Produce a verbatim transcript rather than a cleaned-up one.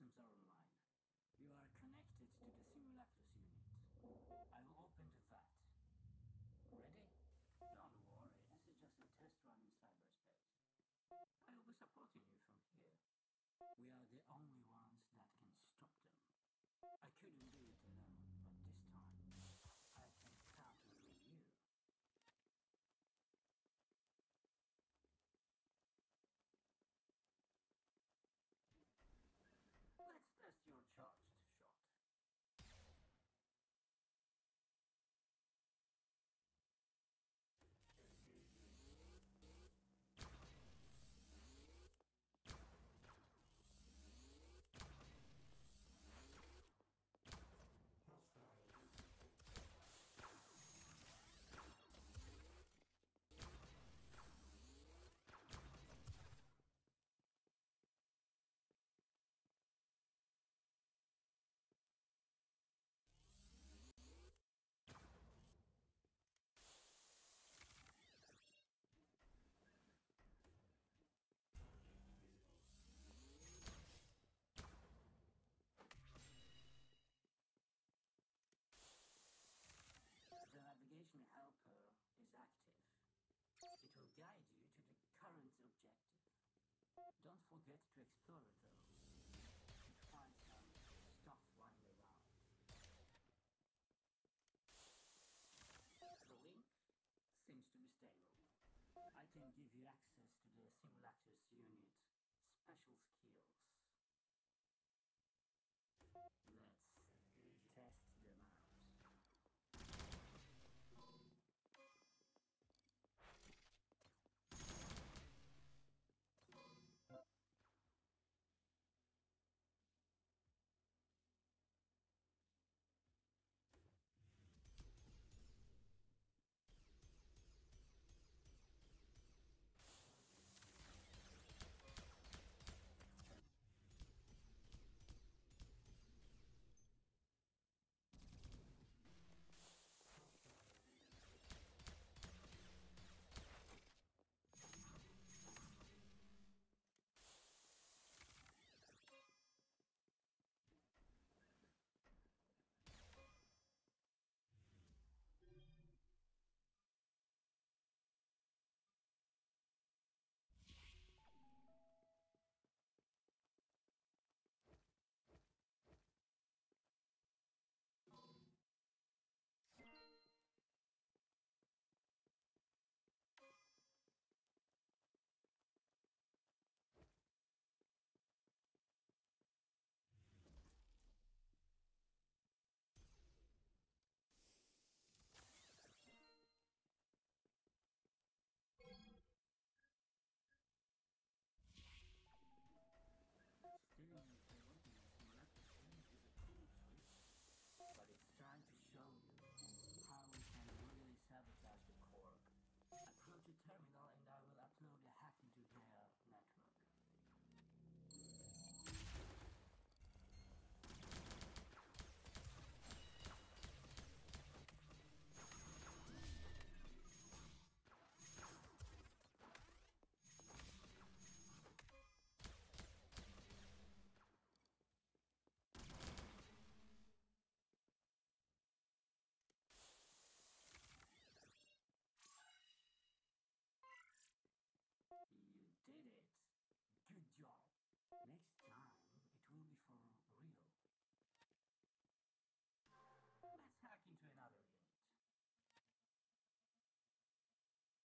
systems are online. You are connected to the Simulacrus unit. I will open the vat. Ready? Don't worry, this is just a test run in cyberspace. I will be supporting you from here. We are the only ones that can stop them. I couldn't do it alone, but this time, I can count on you. Let's test your charged shot. The navigation helper is active. It will guide you to the current objective. Don't forget to explore it though. And find some stuff lying around. The link seems to be stable. I can give you access to the Simulacrus unit special skill.